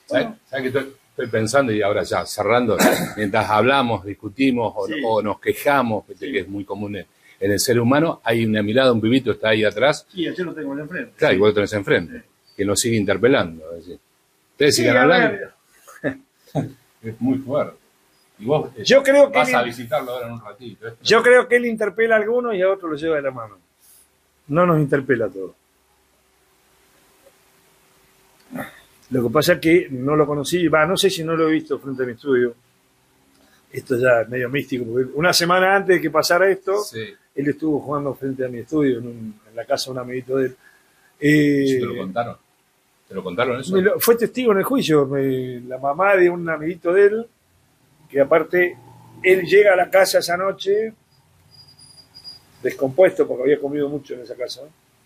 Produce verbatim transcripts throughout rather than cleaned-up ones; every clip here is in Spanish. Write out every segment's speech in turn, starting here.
¿Sabes, ¿sabes que estoy, estoy pensando y ahora ya cerrando? Mientras hablamos, discutimos o, Sí. o nos quejamos, que, Sí. que es muy común en, en el ser humano, hay una mirada, un pibito está ahí atrás, Sí, yo lo tengo de enfrente. claro, Sí. igual lo tenés enfrente, Sí. que nos sigue interpelando. Es decir, ustedes Sí, sigan a hablando. ver, Es muy fuerte. Y vos eh, Yo creo que vas él- a visitarlo ahora en un ratito. Esto- yo creo que él interpela a algunos y a otros los lleva de la mano. No nos interpela a todos. Lo que pasa es que no lo conocí, va, no sé si no lo he visto frente a mi estudio. Esto ya es medio místico, porque una semana antes de que pasara esto, Sí, él estuvo jugando frente a mi estudio en, un- en la casa de un amiguito de él. Eh, ¿eso te lo contaron? ¿Te lo contaron eso? me lo- fue testigo en el juicio, me- la mamá de un amiguito de él, que aparte él llega a la casa esa noche descompuesto porque había comido mucho en esa casa,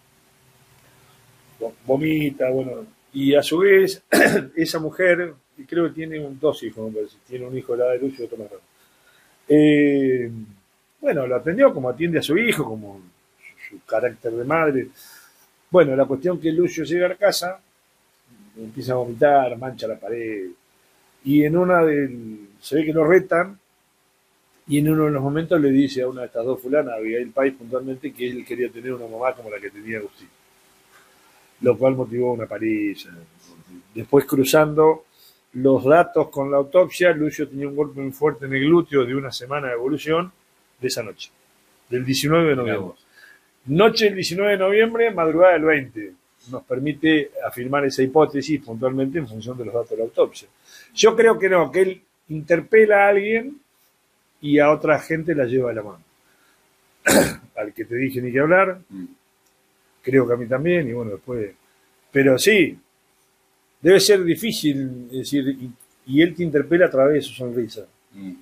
¿no? Vomita, bueno, y a su vez esa mujer, y creo que tiene un, dos hijos, me parece, tiene un hijo de la edad de Lucio y otro más grande. Eh, bueno, lo atendió como atiende a su hijo, como su, su carácter de madre. Bueno, la cuestión que Lucio llega a la casa, empieza a vomitar, mancha la pared, y en una del, se ve que lo retan, y en uno de los momentos le dice a una de estas dos fulanas, a Abigail Pais puntualmente, que él quería tener una mamá como la que tenía Agustín, lo cual motivó una paliza. Después, cruzando los datos con la autopsia, Lucio tenía un golpe muy fuerte en el glúteo de una semana de evolución de esa noche, del diecinueve de noviembre. Noche del diecinueve de noviembre, madrugada del veinte. Nos permite afirmar esa hipótesis puntualmente en función de los datos de la autopsia. Yo creo que no, que él interpela a alguien y a otra gente la lleva de la mano. Al que te dije ni que hablar, Mm. creo que a mí también, y bueno, después. Pero sí, debe ser difícil, es decir, y, y él te interpela a través de su sonrisa. Mm.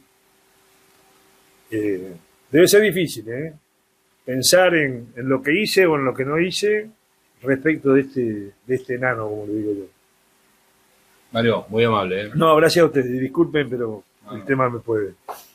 Eh, debe ser difícil, ¿eh? Pensar en, en lo que hice o en lo que no hice respecto de este, de este enano, como le digo yo. Mario, muy amable, ¿eh? No, gracias a ustedes, disculpen, pero No, el no. tema me puede.